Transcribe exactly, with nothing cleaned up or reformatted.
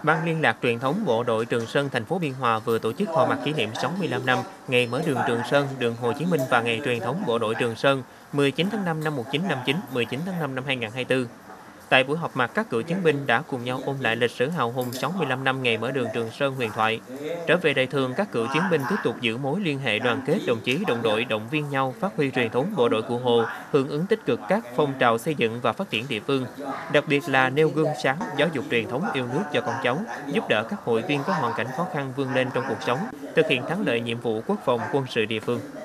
Ban liên lạc truyền thống Bộ đội Trường Sơn thành phố Biên Hòa vừa tổ chức họp mặt kỷ niệm sáu mươi lăm năm ngày mở đường Trường Sơn, đường Hồ Chí Minh và ngày truyền thống Bộ đội Trường Sơn mười chín tháng năm năm một nghìn chín trăm năm mươi chín, mười chín tháng năm năm hai nghìn không trăm hai mươi tư. Tại buổi họp mặt, các cựu chiến binh đã cùng nhau ôn lại lịch sử hào hùng sáu mươi lăm năm ngày mở đường Trường Sơn huyền thoại. Trở về đời thường, các cựu chiến binh tiếp tục giữ mối liên hệ đoàn kết, đồng chí đồng đội động viên nhau, phát huy truyền thống bộ đội Cụ Hồ, hưởng ứng tích cực các phong trào xây dựng và phát triển địa phương. Đặc biệt là nêu gương sáng, giáo dục truyền thống yêu nước cho con cháu, giúp đỡ các hội viên có hoàn cảnh khó khăn vươn lên trong cuộc sống, thực hiện thắng lợi nhiệm vụ quốc phòng quân sự địa phương.